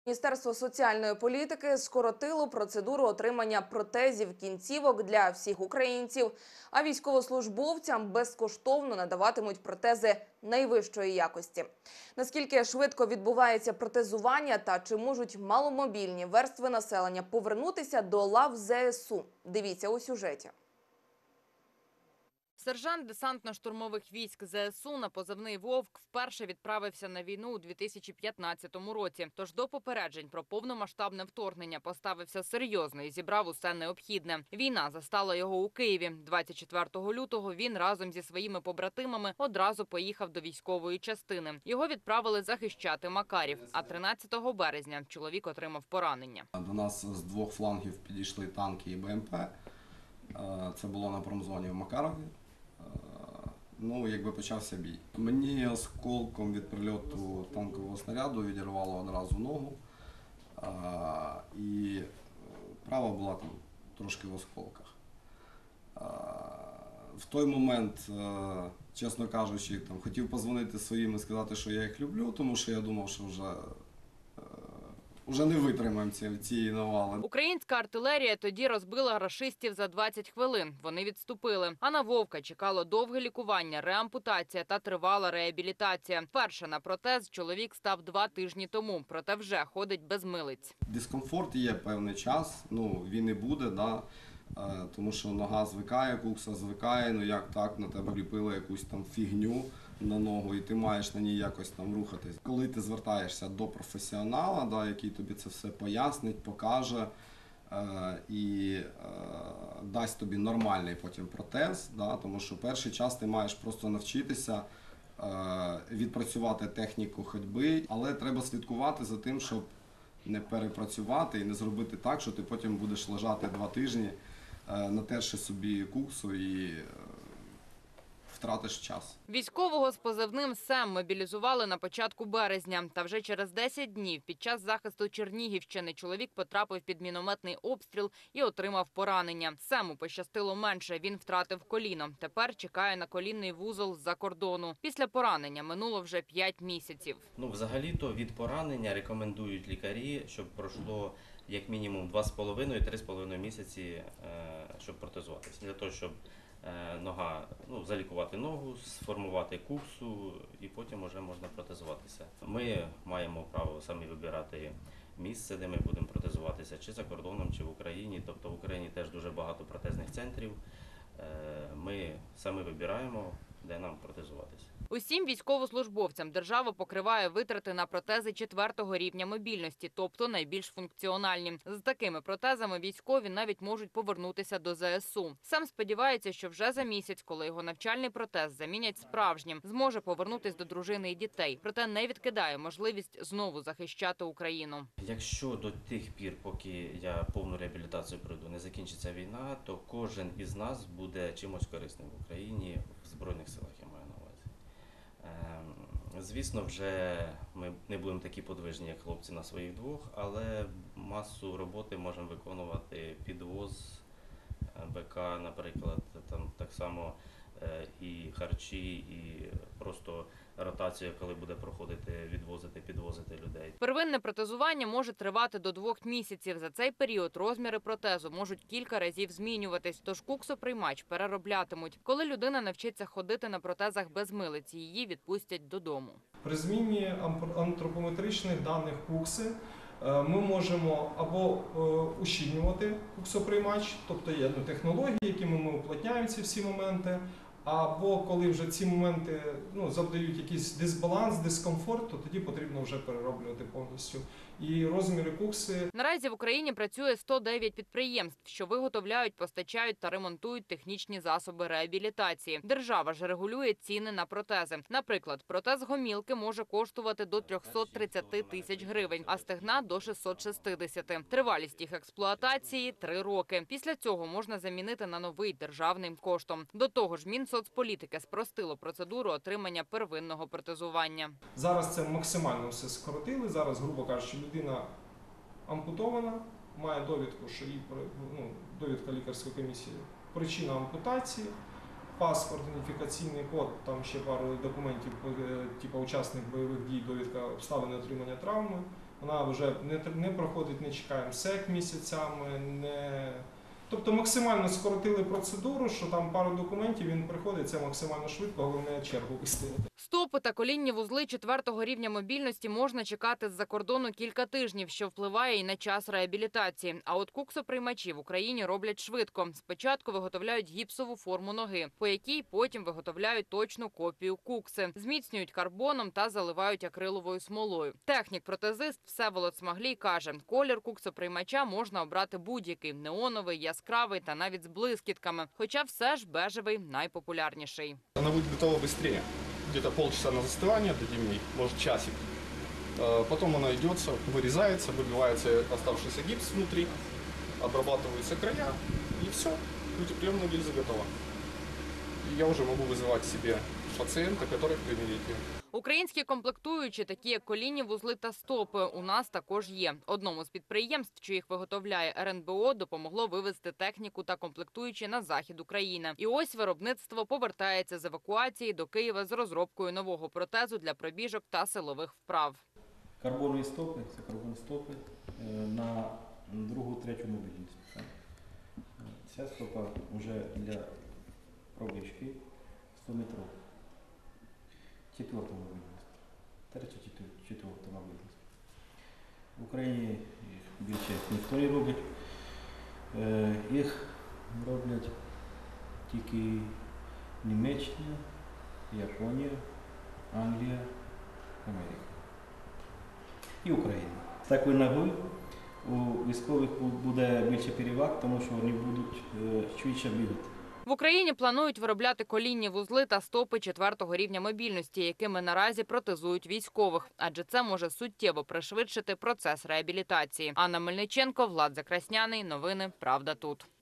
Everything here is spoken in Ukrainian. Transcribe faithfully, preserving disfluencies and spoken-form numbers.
Міністерство соціальної політики скоротило процедуру отримання протезів кінцівок для всіх українців, а військовослужбовцям безкоштовно надаватимуть протези найвищої якості. Наскільки швидко відбувається протезування та чи можуть маломобільні верстви населення повернутися до лав зе ес у? Дивіться у сюжеті. Сержант десантно-штурмових військ зе ес у на позивний «Вовк» вперше відправився на війну у дві тисячі п'ятнадцятому році. Тож до попереджень про повномасштабне вторгнення поставився серйозно і зібрав усе необхідне. Війна застала його у Києві. двадцять четвертого лютого він разом зі своїми побратимами одразу поїхав до військової частини. Його відправили захищати Макарів, а тринадцятого березня чоловік отримав поранення. До нас з двох флангів підійшли танки і Б М П. Це було на промзоні в Макарові. Ну, якби почався бій. Мені осколком від прильоту танкового снаряду відірвало одразу ногу. І права була там трошки в осколках. В той момент, чесно кажучи, там, хотів подзвонити своїм і сказати, що я їх люблю, тому що я думав, що вже Уже не витримаємо цієї навали. Українська артилерія тоді розбила рашистів за двадцять хвилин. Вони відступили. А на Вовка чекало довге лікування, реампутація та тривала реабілітація. Перша на протез чоловік став два тижні тому, проте вже ходить без милиць. Дискомфорт є певний час, ну він і буде, да, тому що нога звикає, кукса звикає, ну як так, на тебе ліпили якусь там фігню на ногу, і ти маєш на ній якось там рухатись. Коли ти звертаєшся до професіонала, да, який тобі це все пояснить, покаже е, і е, дасть тобі нормальний потім протез, да, тому що перший час ти маєш просто навчитися е, відпрацювати техніку ходьби, але треба слідкувати за тим, щоб не перепрацювати і не зробити так, що ти потім будеш лежати два тижні, е, натерши собі куксу і е, втратиш час. Військового з позивним «Сем» мобілізували на початку березня. Та вже через десять днів під час захисту Чернігівщини чоловік потрапив під мінометний обстріл і отримав поранення. Сему пощастило менше, він втратив коліно. Тепер чекає на колінний вузол з-за кордону. Після поранення минуло вже п'ять місяців. Ну, взагалі-то від поранення рекомендують лікарі, щоб пройшло як мінімум два з половиною - три з половиною місяці, щоб протезуватися. Для того, щоб нога, ну, залікувати ногу, сформувати куксу і потім вже можна протезуватися. Ми маємо право самі вибирати місце, де ми будемо протезуватися, чи за кордоном, чи в Україні. Тобто в Україні теж дуже багато протезних центрів. Ми самі вибираємо, де нам протезуватися. Усім військовослужбовцям держава покриває витрати на протези четвертого рівня мобільності, тобто найбільш функціональні. З такими протезами військові навіть можуть повернутися до зе ес у. Сам сподівається, що вже за місяць, коли його навчальний протез замінять справжнім, зможе повернутися до дружини і дітей. Проте не відкидає можливість знову захищати Україну. Якщо до тих пір, поки я повну реабілітацію пройду, не закінчиться війна, то кожен із нас буде чимось корисним в Україні, в Збройних силах, я маю на увазі. Звісно, вже ми не будемо такі подвижні, як хлопці на своїх двох, але масу роботи можемо виконувати, підвоз Б К, наприклад, там так само і харчі, і просто ротація, коли буде проходити, відвозити, підвозити людей. Первинне протезування може тривати до двох місяців. За цей період розміри протезу можуть кілька разів змінюватись, тож куксоприймач перероблятимуть. Коли людина навчиться ходити на протезах без милиці, її відпустять додому. При зміні антропометричних даних кукси ми можемо або ущільнювати куксоприймач, тобто є технології, якими ми уплотняємо ці всі моменти, або коли вже ці моменти, ну, завдають якийсь дисбаланс, дискомфорт, то тоді потрібно вже перероблювати повністю. І розміри кукси. Наразі в Україні працює сто дев'ять підприємств, що виготовляють, постачають та ремонтують технічні засоби реабілітації. Держава ж регулює ціни на протези. Наприклад, протез гомілки може коштувати до трьохсот тридцяти тисяч гривень, а стегна – до шестисот шістдесяти. Тривалість їх експлуатації – три роки. Після цього можна замінити на новий державним коштом. До того ж, Мінсоцполітики спростило процедуру отримання первинного протезування. Зараз це максимально все скоротили. Зараз, грубо кажучи, людина ампутована, має довідку, що їй, ну, довідка лікарської комісії, причина ампутації, паспорт, ідентифікаційний код, там ще пару документів, типу учасник бойових дій, довідка обставини отримання травми. вона вже не, не проходить, не чекаємо сек місяцями, не... Тобто максимально скоротили процедуру, що там пару документів, він приходить, це максимально швидко, головне чергу вистояти. Стопи та колінні вузли четвертого рівня мобільності можна чекати з-за кордону кілька тижнів, що впливає і на час реабілітації. А от куксоприймачі в Україні роблять швидко. Спочатку виготовляють гіпсову форму ноги, по якій потім виготовляють точну копію кукси. Зміцнюють карбоном та заливають акриловою смолою. Технік-протезист Всеволод Смаглій каже, колір куксоприймача можна обрати будь-який – неоновий, яскравий та навіть з блискітками. Хоча все ж бежевий найпопулярніший. Она будет готова быстрее. Где-то полчаса на застывание дадим ей, может часик. Э, Потом она идется, вырезается, выбивается оставшийся гипс внутри, обрабатываются края и все. Утепленная гильза готова. И я уже могу вызывать себе пациента, который примерит ее. Українські комплектуючі, такі як колінні вузли та стопи, у нас також є. Одному з підприємств, що їх виготовляє ер ен бе о, допомогло вивезти техніку та комплектуючі на захід України. І ось виробництво повертається з евакуації до Києва з розробкою нового протезу для пробіжок та силових вправ. Карбонові стопи, це карбон стопи е, на другу, третю мобільність. так. Ця стопа вже для пробіжки сто метрів. Четверта мобільність. Третя, четверта мобільність. В Україні їх більше ніхто не робить. Е, Їх роблять тільки Німеччина, Японія, Англія, Америка. І Україна. З такою ногою у військових буде більше переваг, тому що вони будуть швидше бігати. В Україні планують виробляти колінні вузли та стопи четвертого рівня мобільності, якими наразі протезують військових. Адже це може суттєво пришвидшити процес реабілітації. Анна Мельниченко, Влад Закрасняний. Новини «Правда тут».